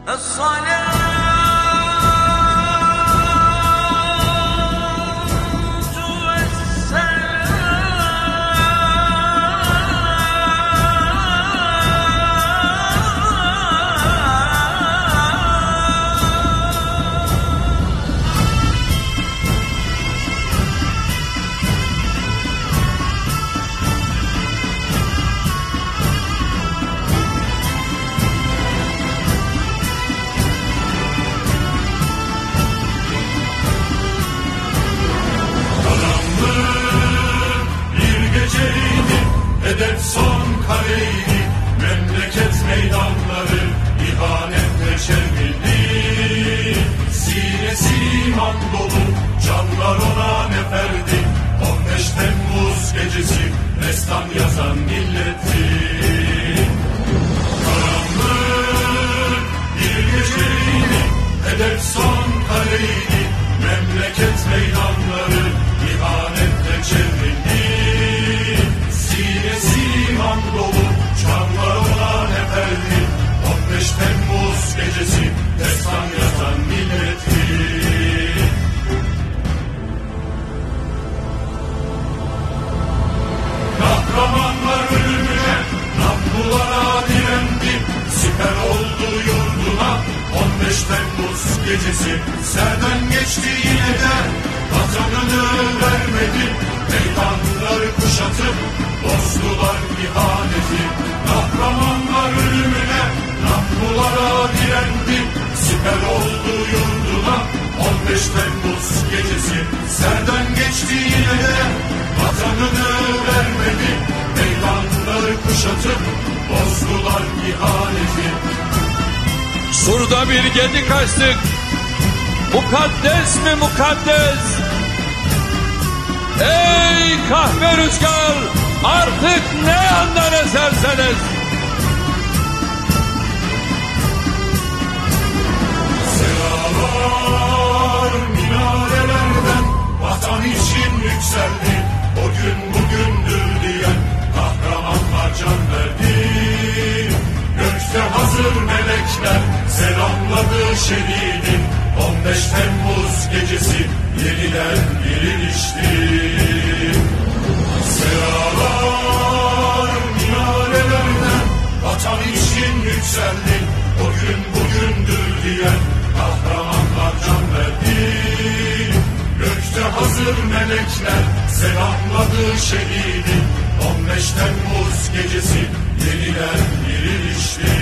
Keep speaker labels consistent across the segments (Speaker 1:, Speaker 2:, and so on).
Speaker 1: Hedef son kareydi, memleket meydanları ihanetle çevrildi. Sinesi iman dolu, canlar ona neferdi. 15 Temmuz gecesi destan yazan milletti. Karanlık bir geceydi, hedef son kareydi, memleket meydanları ihanetle çevrildi. Sinesi iman dolu, canlar ona neferdi. 15 Temmuz gecesi destan yazan milletti. Kahramanlar ölümüne, namlulara direndi. Siper oldu yurduna, 15 Temmuz gecesi serden geçti yine de vatanını vermedi. Meydanları kuşatıp bozdular ihaneti. Kahramanlar ölümüne, namlulara direndi. Siper oldu yurduna, 15 Temmuz gecesi serden geçti yine de vatanını vermedi. Meydanları kuşatıp bozdular ihaneti.
Speaker 2: Sur'da bir gedik açtık. Mukaddes mi mukaddes? Ey kahve rüzgar, artık ne yandan eserseniz.
Speaker 1: Seralar minarelerden vatan için yükseldi. O gün bugündür diyen kahramanlar can verdi. Gökte hazır melekler selamladı şehidi. 15 Temmuz gecesi yeniden dirilişti. Seralar minarelerden vatan için yükseldi. O gün bugündür diyen kahramanlar can verdi. Gökte hazır melekler selamladı şehidi. 15 Temmuz gecesi yeniden dirilişti.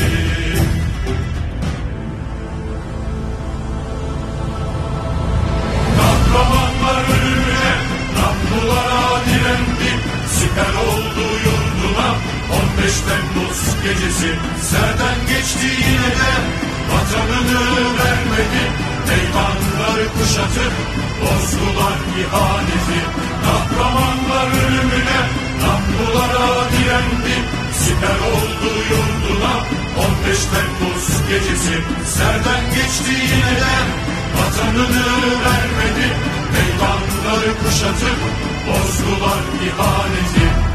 Speaker 1: Kahramanlar ölümüne, namlulara direndi. Siper oldu yurduna, 15 Temmuz gecesi serden geçti yine de vatanını vermedi. Meydanları kuşatıp bozdular ihaneti. Kahramanlar ölümüne, namlulara direndi. Siper oldu yurduna, 15 Temmuz gecesi serden geçti yine de vatanını vermedi. Meydanları kuşatıp bozdular ihaneti.